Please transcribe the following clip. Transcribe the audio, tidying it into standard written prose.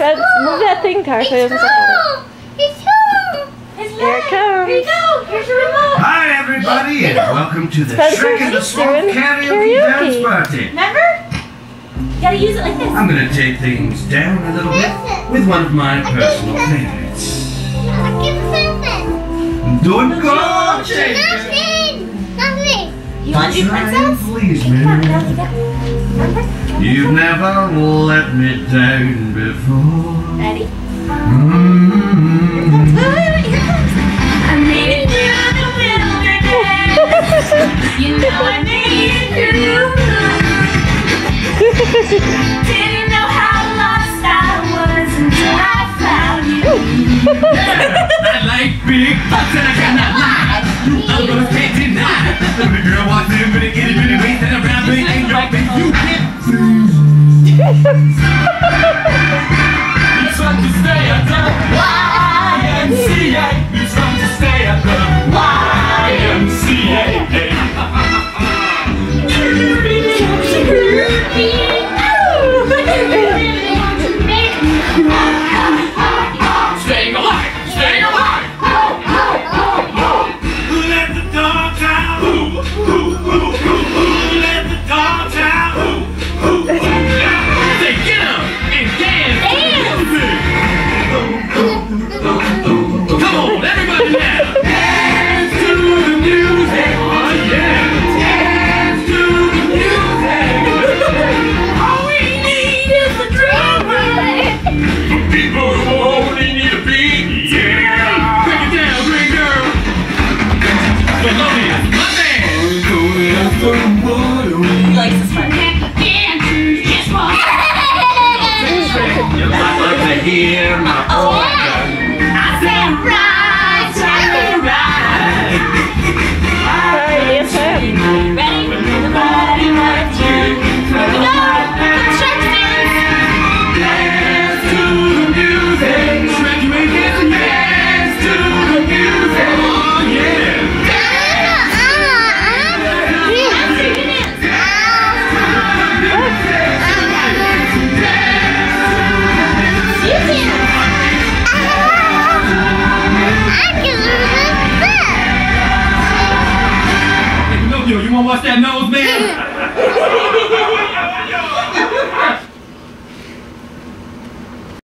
Spence, move that thing, Tar, so he doesn't step on it. Here it comes. Here you go. Here's your remote. Hi, everybody, and welcome to the Spencer, Shrek and the Swamp doing Karaoke Dance Party. Remember? You gotta use it like this. I'm going to take things down a little bit with one of my personal favorites. Don't go, shake it. You want to do princess? Please, Come on, man. now you go. Remember? You've never let me down before. Ready? Mm-hmm. Wait, here it comes. I made it through the wilderness. You know I made it through. Didn't know how lost I was until I found you. I like big butts and I cannot lie. You almost can't deny. Every girl walks in with a itty bitty waist and around me ain't nothing you can't see. It's fun to stay at the YMCA. It's fun to stay at the YMCA.